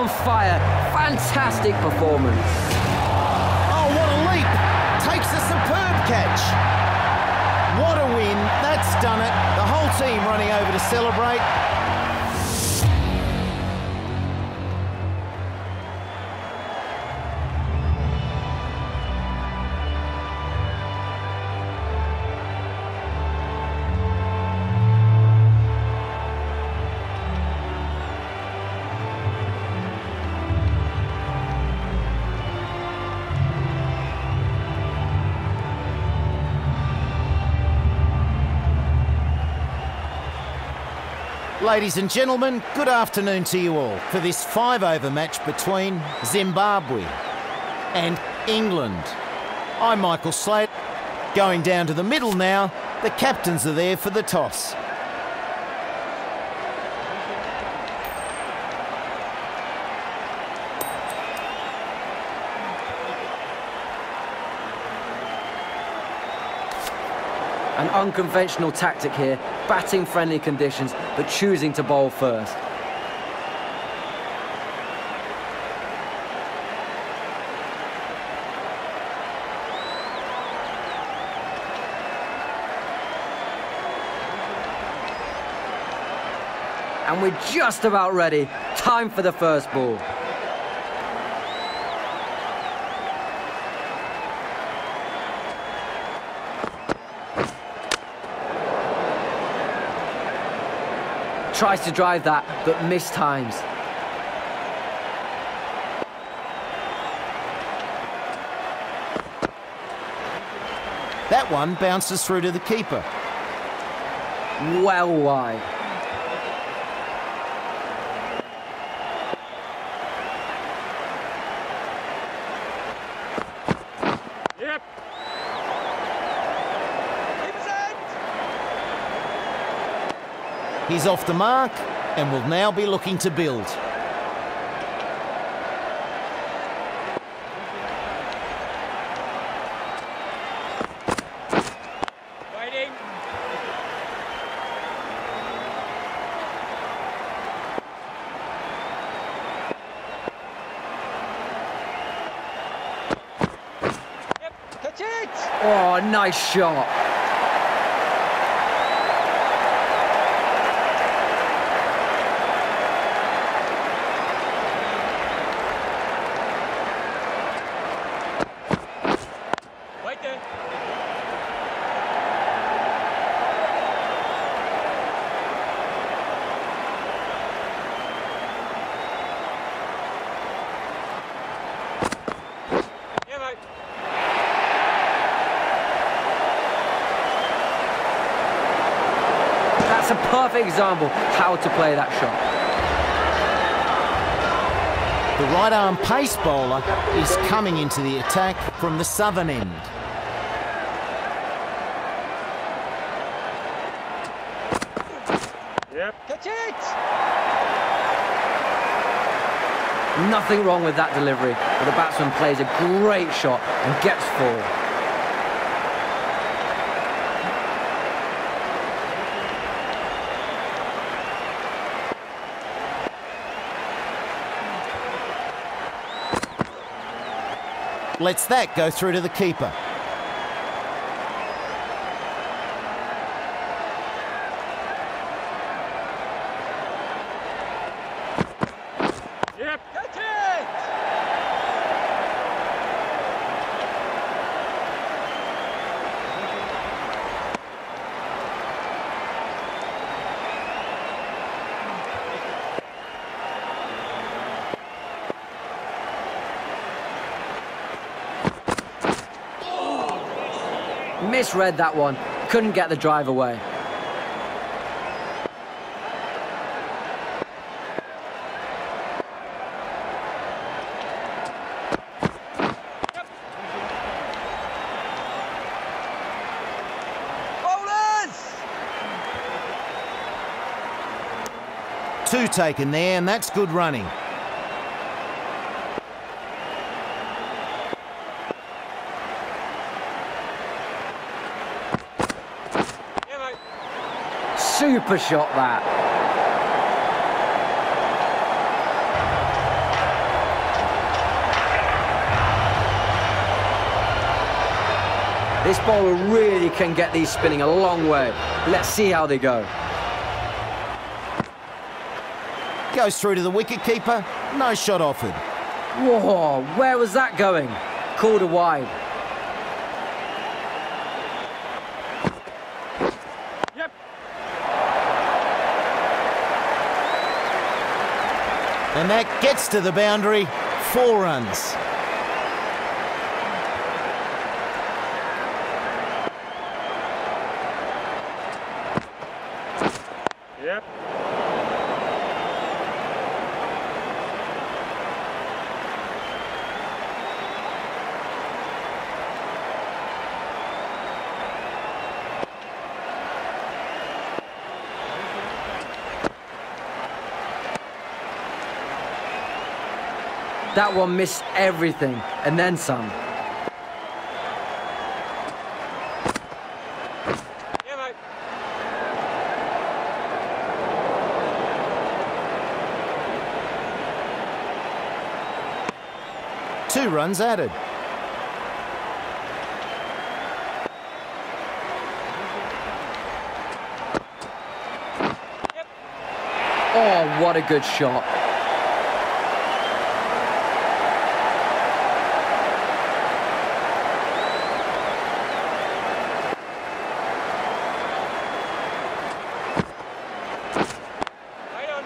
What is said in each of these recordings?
on fire. Fantastic performance. Oh, what a leap. Takes a superb catch. What a win. That's done it. The whole team running over to celebrate. Ladies and gentlemen, good afternoon to you all for this 5-over match between Zimbabwe and England. I'm Michael Slater. Going down to the middle now, the captains are there for the toss. An unconventional tactic here, batting friendly conditions, but choosing to bowl first. And we're just about ready. Time for the first ball. Tries to drive that, but mistimes. That one bounces through to the keeper. Well wide. Yep. He's off the mark and will now be looking to build. Waiting. Yep. Catch it. Oh, nice shot. That's a perfect example how to play that shot. The right-arm pace bowler is coming into the attack from the southern end. Yep. Catch it! Nothing wrong with that delivery, but the batsman plays a great shot and gets forward. Lets that go through to the keeper. Yep. Catch it! Misread that one, couldn't get the drive away. Bowlers! Two taken there, and that's good running. Super shot that. This bowler really can get these spinning a long way. Let's see how they go. Goes through to the wicketkeeper. No shot offered. Whoa, where was that going? Called a wide. Yep. And that gets to the boundary. 4 runs. Yep. That one missed everything, and then some. Yeah, mate. 2 runs added. Oh, what a good shot. Right on.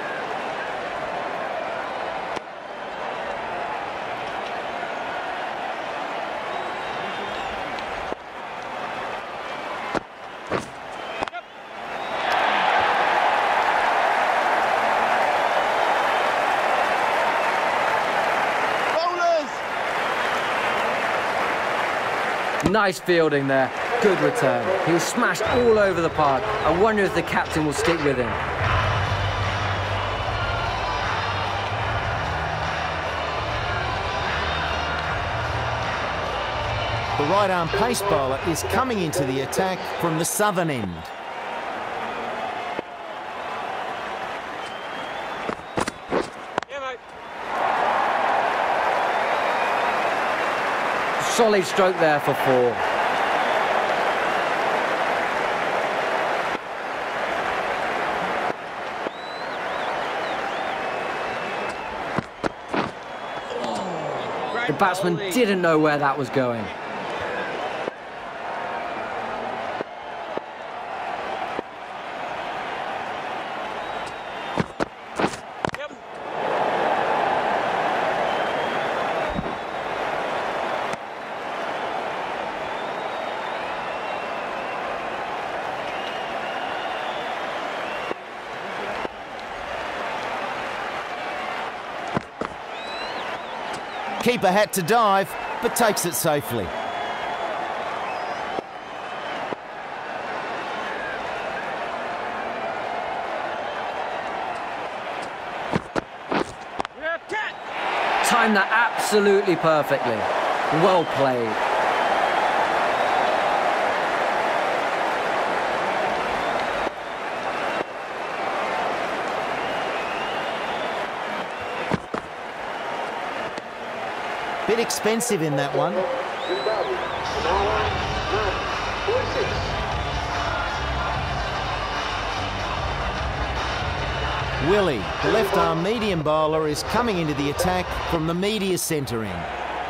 Bowlers! Nice fielding there. Good return. He was smashed all over the park. I wonder if the captain will stick with him. The right-arm pace bowler is coming into the attack from the southern end. Yeah, mate. Solid stroke there for 4. The batsman didn't know where that was going. Yep. Keeper had to dive, but takes it safely. Yep. Cat. Timed that absolutely perfectly. Well played. Bit expensive in that one. Willie, the left-arm medium bowler, is coming into the attack from the media centre end.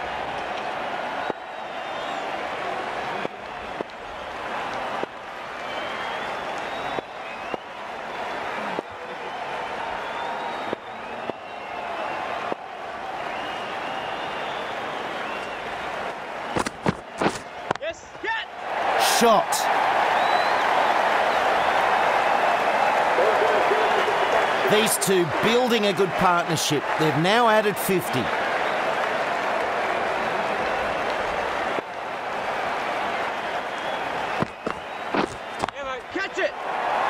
Yes. Cat. Shot. These two building a good partnership. They've now added 50. Yeah, mate. Catch it.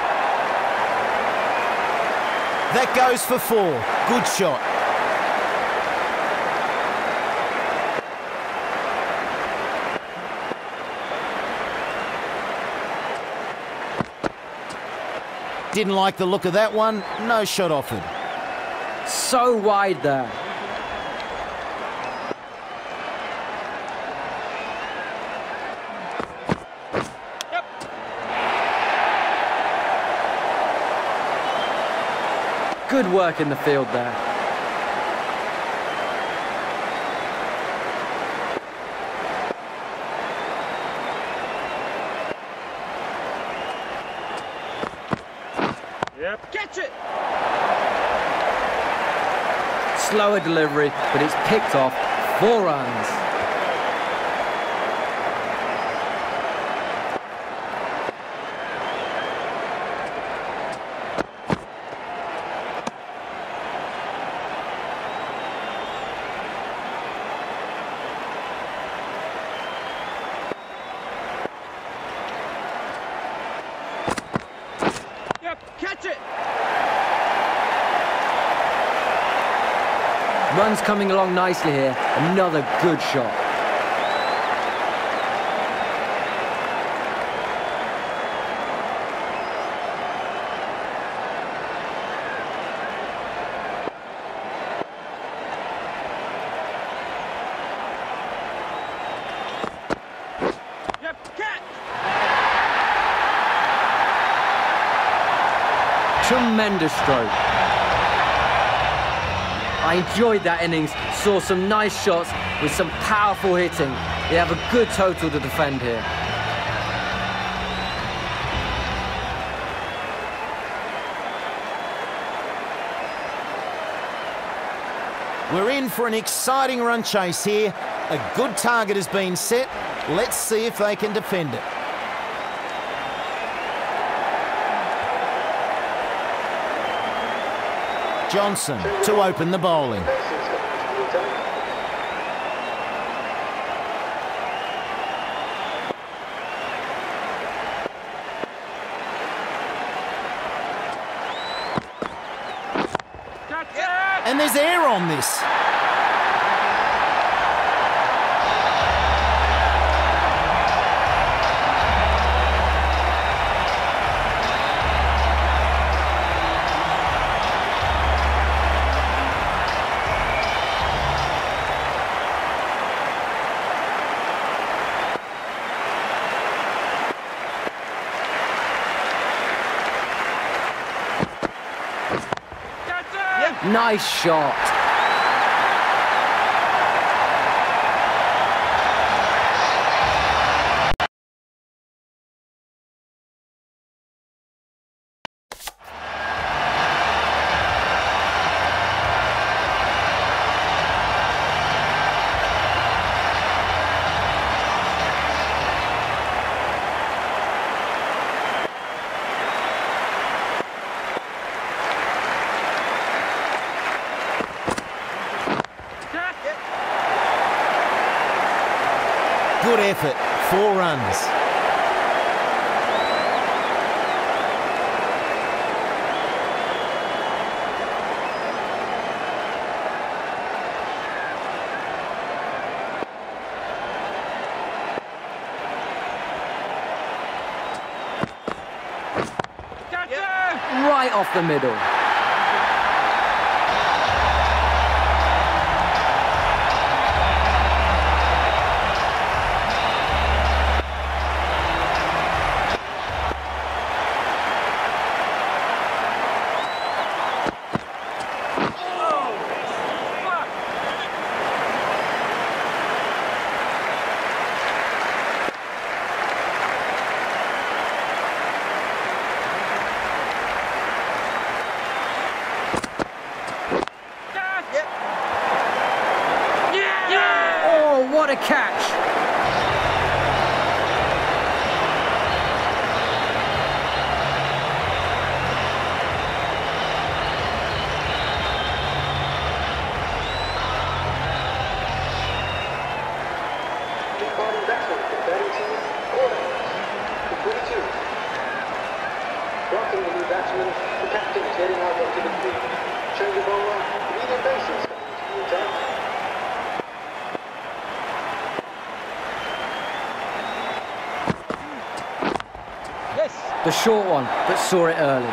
That goes for 4. Good shot. Didn't like the look of that one. No shot offered. So wide there. Good work in the field there. Yep. Catch it! Slower delivery, but it's picked off. 4 runs. Yep. Catch it! Runs coming along nicely here. Another good shot. Yep. Catch! Tremendous stroke. I enjoyed that innings, saw some nice shots with some powerful hitting. They have a good total to defend here. We're in for an exciting run chase here. A good target has been set. Let's see if they can defend it. Johnson to open the bowling. Catch it! And there's air on this. Nice shot. Good effort, 4 runs. Catch it! Right off the middle. Oh, what a catch! Departing batsman for the batting team, Gordon, for 22. Blocking the new batsman, the captain is heading out onto the field. Change the bowler, medium bases, new attack. The short one, but saw it early.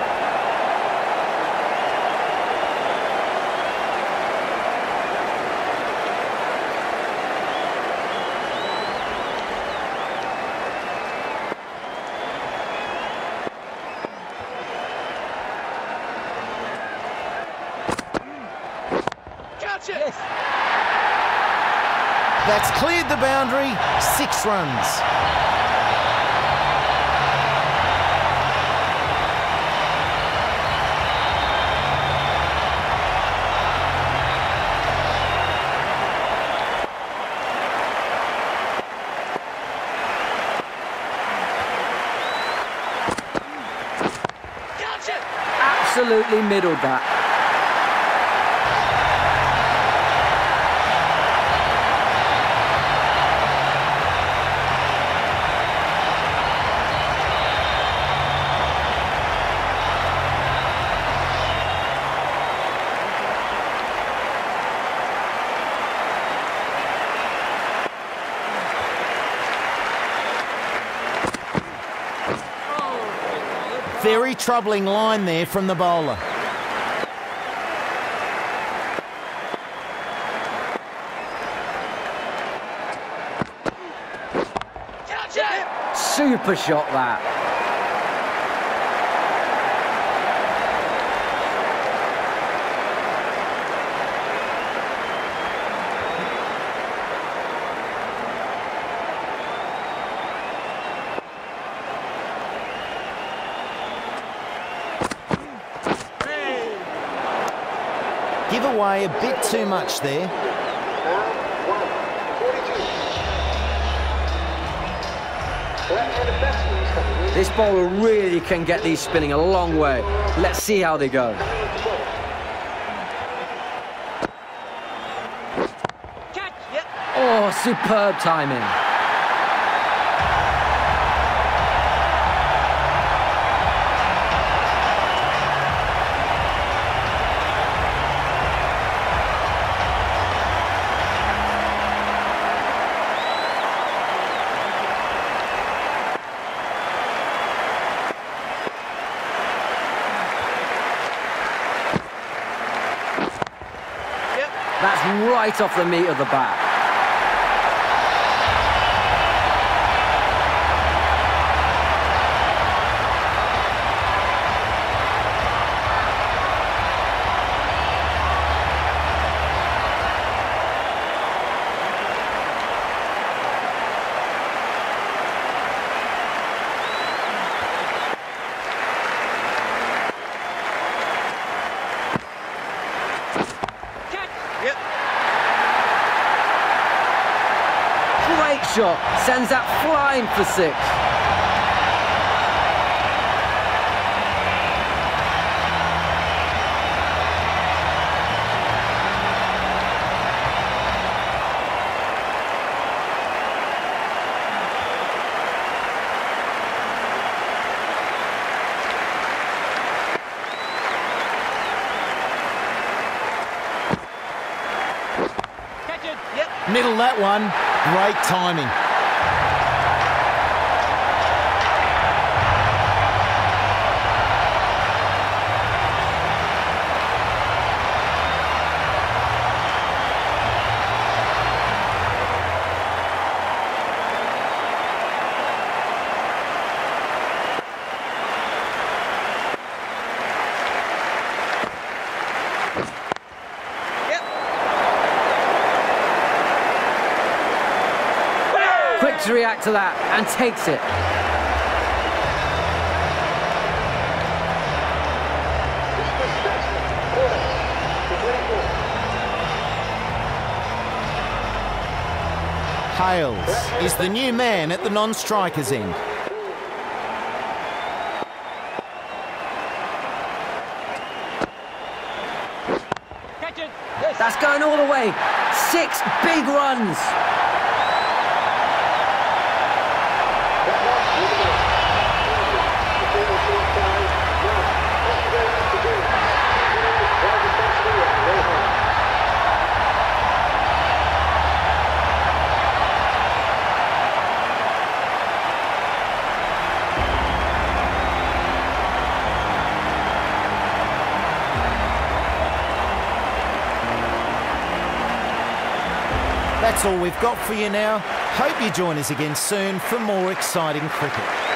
That's cleared the boundary, 6 runs. Absolutely middled that. Very troubling line there from the bowler. Super shot that. Give away a bit too much there. This bowler really can get these spinning a long way. Let's see how they go. Oh, superb timing. That's right off the meat of the bat. Great shot, sends that flying for 6. Middle that one, great timing. Quick to react to that and takes it. Hales is the new man at the non-striker's end. That's going all the way. 6 big runs. That's all we've got for you now. Hope you join us again soon for more exciting cricket.